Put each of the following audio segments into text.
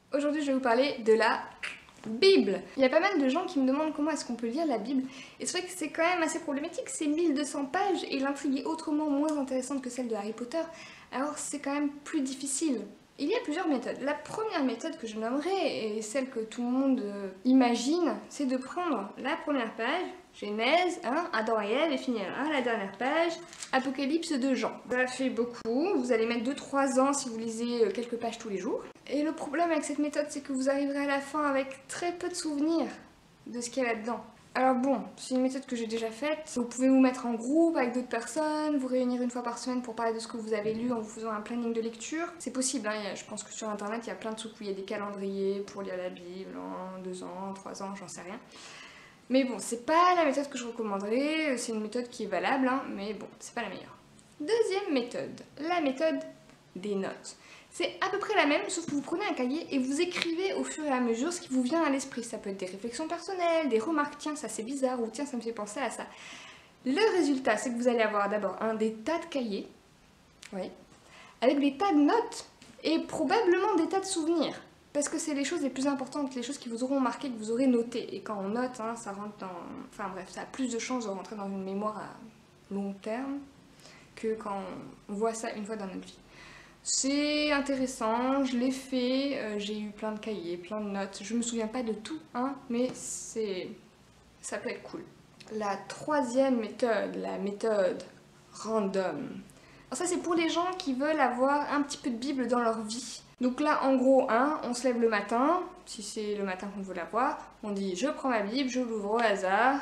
Aujourd'hui, je vais vous parler de la Bible. Il y a pas mal de gens qui me demandent comment est-ce qu'on peut lire la Bible. Et c'est vrai que c'est quand même assez problématique, c'est 1200 pages et l'intrigue est autrement moins intéressante que celle de Harry Potter. Alors c'est quand même plus difficile. Il y a plusieurs méthodes. La première méthode que je nommerai, et celle que tout le monde imagine, c'est de prendre la première page, Genèse, Adam et Ève, et finir la dernière page, Apocalypse de Jean. Ça fait beaucoup, vous allez mettre 2-3 ans si vous lisez quelques pages tous les jours. Et le problème avec cette méthode, c'est que vous arriverez à la fin avec très peu de souvenirs de ce qu'il y a là-dedans. Alors bon, c'est une méthode que j'ai déjà faite. Vous pouvez vous mettre en groupe avec d'autres personnes, vous réunir une fois par semaine pour parler de ce que vous avez lu en vous faisant un planning de lecture. C'est possible, hein. Je pense que sur internet, il y a plein de trucs où il y a des calendriers pour lire la Bible en 2 ans, 3 ans, j'en sais rien. Mais bon, c'est pas la méthode que je recommanderais, c'est une méthode qui est valable, hein, mais bon, c'est pas la meilleure. Deuxième méthode, la méthode des notes. C'est à peu près la même, sauf que vous prenez un cahier et vous écrivez au fur et à mesure ce qui vous vient à l'esprit. Ça peut être des réflexions personnelles, des remarques, tiens ça c'est bizarre, ou tiens ça me fait penser à ça. Le résultat, c'est que vous allez avoir d'abord des tas de cahiers, oui, avec des tas de notes et probablement des tas de souvenirs. Parce que c'est les choses les plus importantes, les choses qui vous auront marqué, que vous aurez notées. Et quand on note, ça rentre dans... Enfin bref, ça a plus de chances de rentrer dans une mémoire à long terme que quand on voit ça une fois dans notre vie. C'est intéressant, je l'ai fait, j'ai eu plein de cahiers, plein de notes. Je me souviens pas de tout, mais ça peut être cool. La troisième méthode, la méthode random. Alors ça c'est pour les gens qui veulent avoir un petit peu de Bible dans leur vie. Donc là en gros, on se lève le matin, si c'est le matin qu'on veut l'avoir, on dit je prends ma Bible, je l'ouvre au hasard.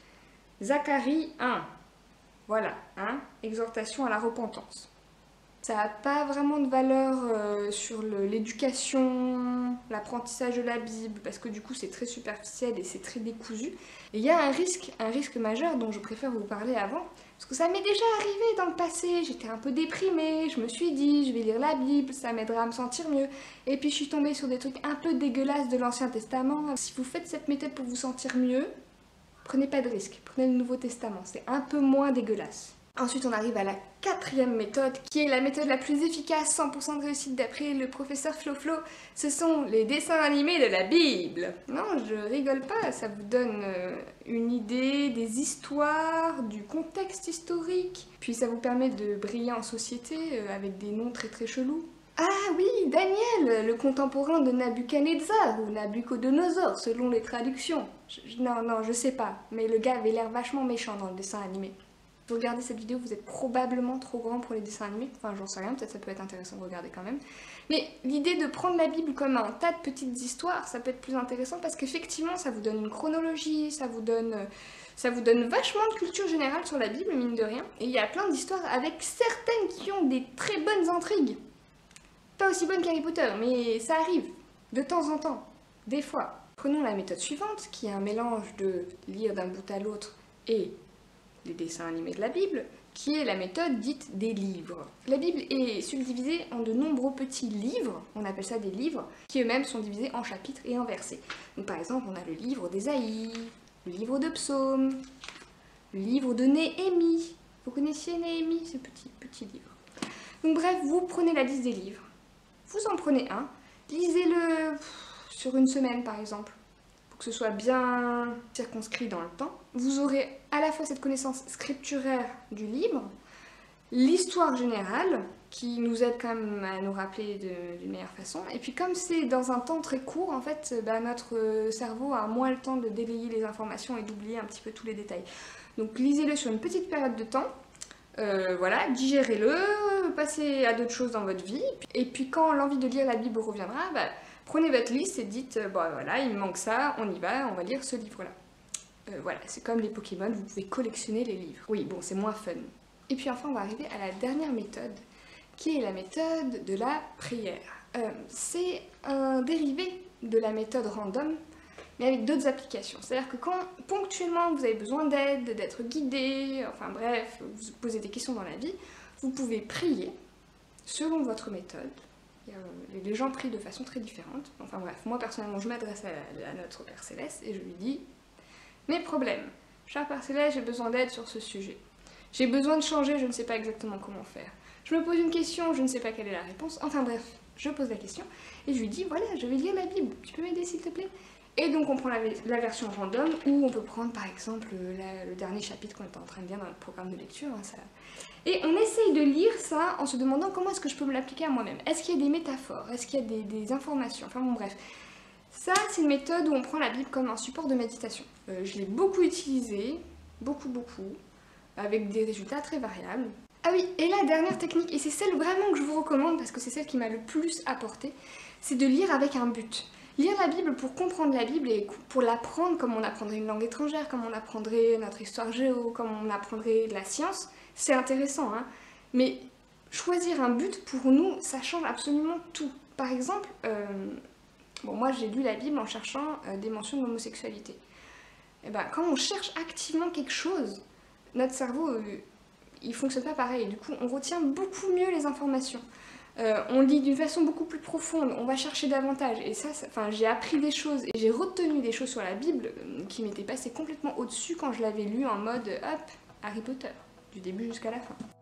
Zacharie 1. Voilà, exhortation à la repentance. Ça n'a pas vraiment de valeur sur l'éducation, l'apprentissage de la Bible, parce que du coup c'est très superficiel et c'est très décousu. Et il y a un risque majeur dont je préfère vous parler avant, parce que ça m'est déjà arrivé dans le passé, j'étais un peu déprimée, je me suis dit je vais lire la Bible, ça m'aidera à me sentir mieux, et puis je suis tombée sur des trucs un peu dégueulasses de l'Ancien Testament. Si vous faites cette méthode pour vous sentir mieux, prenez pas de risque, prenez le Nouveau Testament, c'est un peu moins dégueulasse. Ensuite, on arrive à la quatrième méthode, qui est la méthode la plus efficace, 100% de réussite d'après le professeur Flo. Ce sont les dessins animés de la Bible. Non, je rigole pas, ça vous donne une idée des histoires, du contexte historique. Puis ça vous permet de briller en société avec des noms très très chelous. Ah oui, Daniel, le contemporain de Nabuchodonosor, ou Nabucodonosor, selon les traductions. Non, je sais pas, mais le gars avait l'air vachement méchant dans le dessin animé. Vous regardez cette vidéo, vous êtes probablement trop grand pour les dessins animés. Enfin, j'en sais rien, peut-être ça peut être intéressant de regarder quand même. Mais l'idée de prendre la Bible comme un tas de petites histoires, ça peut être plus intéressant parce qu'effectivement, ça vous donne une chronologie, ça vous donne vachement de culture générale sur la Bible, mine de rien. Et il y a plein d'histoires avec certaines qui ont des très bonnes intrigues. Pas aussi bonnes qu'Harry Potter, mais ça arrive, de temps en temps, des fois. Prenons la méthode suivante, qui est un mélange de lire d'un bout à l'autre et les dessins animés de la Bible, qui est la méthode dite des livres. La Bible est subdivisée en de nombreux petits livres, on appelle ça des livres, qui eux-mêmes sont divisés en chapitres et en versets. Donc par exemple, on a le livre d'Ésaïe, le livre de Psaume, le livre de Néhémie. Vous connaissiez Néhémie, ce petit livre. Donc bref, vous prenez la liste des livres, vous en prenez un, lisez-le sur une semaine par exemple, que ce soit bien circonscrit dans le temps. Vous aurez à la fois cette connaissance scripturaire du livre, l'histoire générale, qui nous aide quand même à nous rappeler d'une meilleure façon, et puis comme c'est dans un temps très court, en fait, notre cerveau a moins le temps de délayer les informations et d'oublier un petit peu tous les détails. Donc lisez-le sur une petite période de temps, voilà, digérez-le, passez à d'autres choses dans votre vie, et puis quand l'envie de lire la Bible reviendra, prenez votre liste et dites, bon voilà, il me manque ça, on y va, on va lire ce livre-là. Voilà, c'est comme les Pokémon, vous pouvez collectionner les livres. Oui, bon, c'est moins fun. Et puis enfin, on va arriver à la dernière méthode, qui est la méthode de la prière. C'est un dérivé de la méthode random, mais avec d'autres applications. C'est-à-dire que quand ponctuellement vous avez besoin d'aide, d'être guidé, enfin bref, vous posez des questions dans la vie, vous pouvez prier selon votre méthode. Les gens prient de façon très différente. Enfin bref, moi personnellement je m'adresse à notre Père Céleste et je lui dis mes problèmes. Cher Père Céleste, j'ai besoin d'aide sur ce sujet. J'ai besoin de changer, je ne sais pas exactement comment faire. Je me pose une question, je ne sais pas quelle est la réponse. Enfin bref, je pose la question et je lui dis voilà, je vais lire la Bible, tu peux m'aider s'il te plaît? Et donc on prend la version random, ou on peut prendre par exemple le dernier chapitre qu'on était en train de lire dans notre programme de lecture. Hein, ça... Et on essaye de lire ça en se demandant comment est-ce que je peux me l'appliquer à moi-même. Est-ce qu'il y a des métaphores? Est-ce qu'il y a des informations? Enfin bon bref. Ça c'est une méthode où on prend la Bible comme un support de méditation. Je l'ai beaucoup utilisée, beaucoup, avec des résultats très variables. Ah oui, et la dernière technique, et c'est celle vraiment que je vous recommande parce que c'est celle qui m'a le plus apporté, c'est de lire avec un but. Lire la Bible pour comprendre la Bible et pour l'apprendre comme on apprendrait une langue étrangère, comme on apprendrait notre histoire géo, comme on apprendrait de la science, c'est intéressant, hein. Mais choisir un but, pour nous, ça change absolument tout. Par exemple, bon, moi j'ai lu la Bible en cherchant des mentions de l'homosexualité. Et ben, quand on cherche activement quelque chose, notre cerveau, il fonctionne pas pareil. Du coup, on retient beaucoup mieux les informations. On lit d'une façon beaucoup plus profonde, on va chercher davantage. Et ça, enfin, j'ai appris des choses et j'ai retenu des choses sur la Bible qui m'étaient passées complètement au-dessus quand je l'avais lu en mode hop, Harry Potter, du début jusqu'à la fin.